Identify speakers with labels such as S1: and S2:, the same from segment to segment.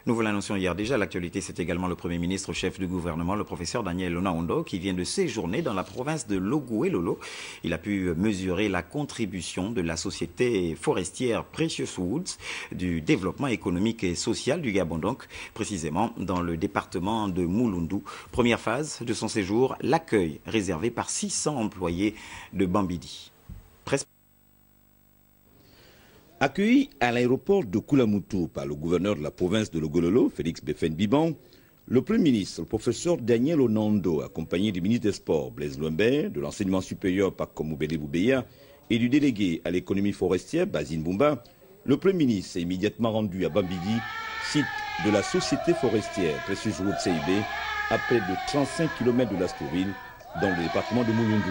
S1: Nous vous l'annoncions hier déjà, l'actualité c'est également le Premier ministre, chef du gouvernement, le professeur Daniel Onaondo, qui vient de séjourner dans la province de Logoué-Lolo. Il a pu mesurer la contribution de la société forestière Precious Woods du développement économique et social du Gabon, donc précisément dans le département de Mouloundou. Première phase de son séjour, l'accueil réservé par 600 employés de Bambidi.
S2: Accueilli à l'aéroport de Koulamoutou par le gouverneur de la province de Logololo, Félix Befendi-Biban, le Premier ministre, le professeur Daniel Onaondo, accompagné du ministre des Sports, Blaise Loumbert, de l'enseignement supérieur, Pakomoubele Boubeya, et du délégué à l'économie forestière, Basine Boumba, le Premier ministre s'est immédiatement rendu à Bambidi, site de la société forestière Precious Woods CIB, à près de 35 km de l'Astourville, dans le département de Mouloundou.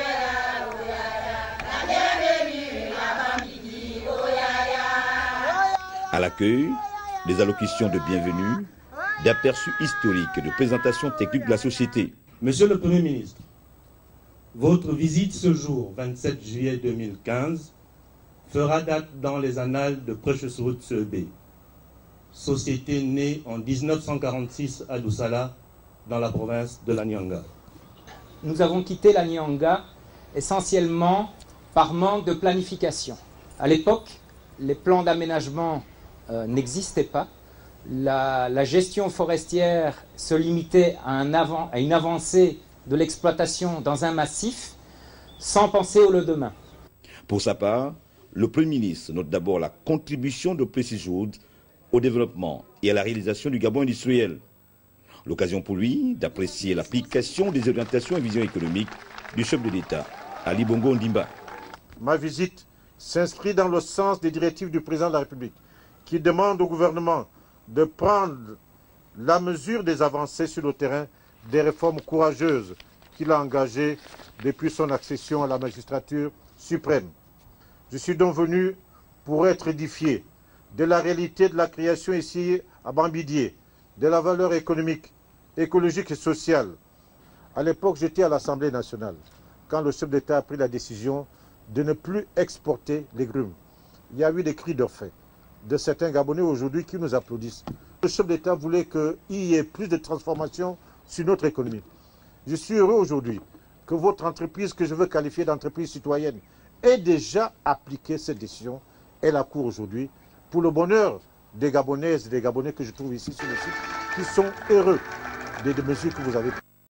S2: À l'accueil, des allocutions de bienvenue, d'aperçus historiques et de présentations techniques de la société.
S3: Monsieur le Premier ministre, votre visite ce jour, 27 juillet 2015, fera date dans les annales de Precious Woods CEB, société née en 1946 à Doussala, dans la province de la Nyanga.
S4: Nous avons quitté la Nyanga essentiellement par manque de planification. À l'époque, les plans d'aménagement n'existait pas. La gestion forestière se limitait à une avancée de l'exploitation dans un massif sans penser au lendemain.
S2: Pour sa part, le Premier ministre note d'abord la contribution de Precious Woods au développement et à la réalisation du Gabon industriel. L'occasion pour lui d'apprécier l'application des orientations et visions économiques du chef de l'État, Ali Bongo Ondimba.
S5: Ma visite s'inscrit dans le sens des directives du président de la République, qui demande au gouvernement de prendre la mesure des avancées sur le terrain, des réformes courageuses qu'il a engagées depuis son accession à la magistrature suprême. Je suis donc venu pour être édifié de la réalité de la création ici à Bambidié, de la valeur économique, écologique et sociale. À l'époque, j'étais à l'Assemblée nationale, quand le chef d'État a pris la décision de ne plus exporter les grumes. Il y a eu des cris d'orfraie de certains Gabonais aujourd'hui qui nous applaudissent. Le chef d'État voulait qu'il y ait plus de transformation sur notre économie. Je suis heureux aujourd'hui que votre entreprise, que je veux qualifier d'entreprise citoyenne, ait déjà appliqué cette décision. Elle a cours aujourd'hui pour le bonheur des Gabonaises et des Gabonais que je trouve ici sur le site, qui sont heureux des mesures que vous avez prises.